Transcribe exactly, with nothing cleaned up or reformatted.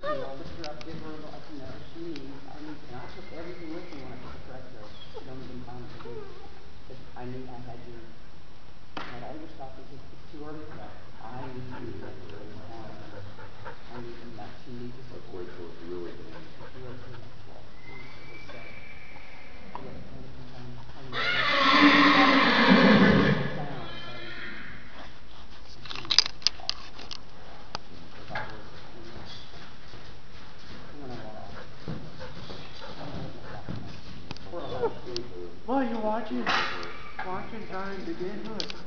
You know, lift her up, give her what you know she needs. I need, and I took everything with me when I took the corrector. Don't even find it. Because I knew I had your, had all your stuff. It's just, it's too early for that. I need to do that. I need them that she needs to Let's wait till it's really bad. It's really good. Well, it's sad. Yeah, and it's sometimes, I mean, it's down, so. Well, you're watching, watching time to get hooked.